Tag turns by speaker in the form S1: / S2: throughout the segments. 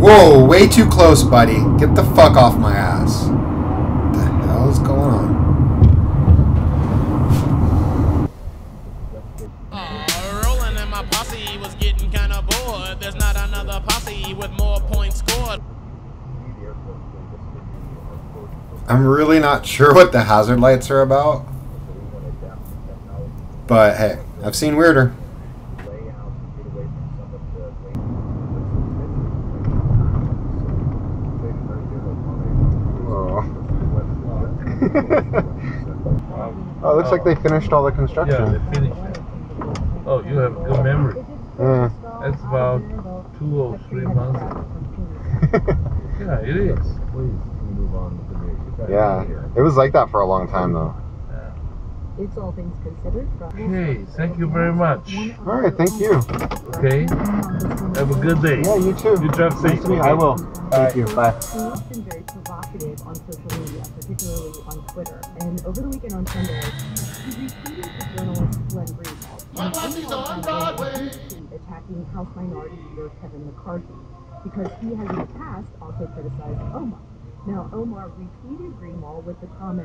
S1: Whoa, way too close, buddy. Get the fuck off my ass. What the hell is going on?
S2: Rolling and my posse was getting kinda bored. There's not another posse with more points scored.
S1: I'm really not sure what the hazard lights are about. But hey, I've seen weirder.
S3: Oh, it looks like they finished all the construction.
S4: Yeah, they finished. Oh, you have good memory.
S3: Yeah.
S4: That's about 2 or 3 months ago. Yeah, it is.
S3: Yeah, it was like that for a long time though.
S5: It's all things considered.
S4: Okay, thank you very much.
S3: All right, thank you.
S4: Okay, have a good day.
S3: Yeah, you too.
S4: You drive safe.
S3: Nice to meet you. I will. Thank you. Bye.
S5: He's been very provocative on social media, particularly on Twitter. And over the weekend on Sunday, he retweeted the journalist Glenn Greenwald, attacking House Minority Leader Kevin McCarthy, because he has in the past also criticized Omar. Now, Omar retweeted Greenwald with the comment,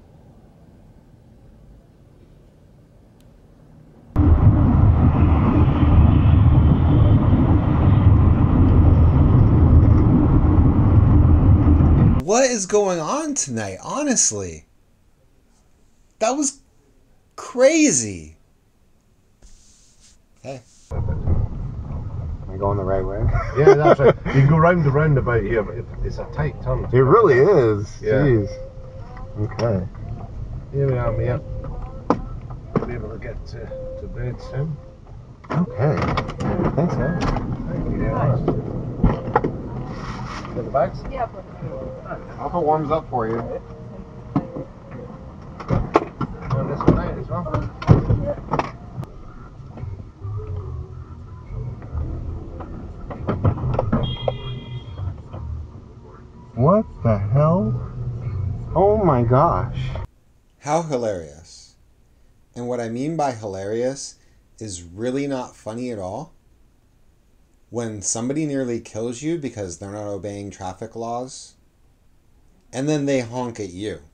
S1: What is going on tonight, honestly? That was crazy. Hey.
S3: Am I going the right way?
S4: Yeah, that's right. You can go round the roundabout here, but it's a tight turn.
S3: It really is.
S4: Yeah.
S3: Jeez. Okay.
S4: Here we are, mate. We'll be able to get to bed soon.
S3: Okay. Thanks, man.
S4: Thank you very much. Get the bags?
S5: yeah,
S3: I hope it warms up for you.
S4: On this one out as well.
S3: What the hell? Oh my gosh.
S1: How hilarious. And what I mean by hilarious is really not funny at all. When somebody nearly kills you because they're not obeying traffic laws, and then they honk at you.